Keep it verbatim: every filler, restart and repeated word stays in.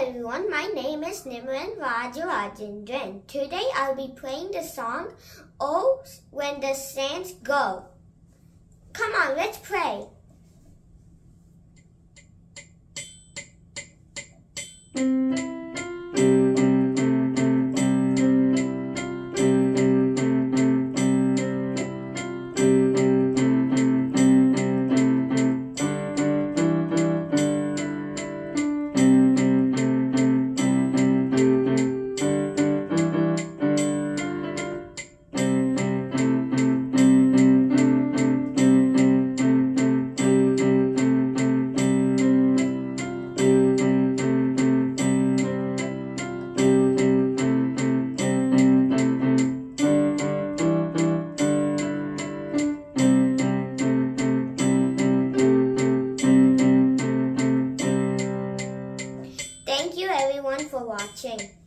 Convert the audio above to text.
everyone, my name is Nimallan Rajenderan. Today I'll be playing the song Oh When the Sands Go. Come on, let's play. Thank you everyone for watching.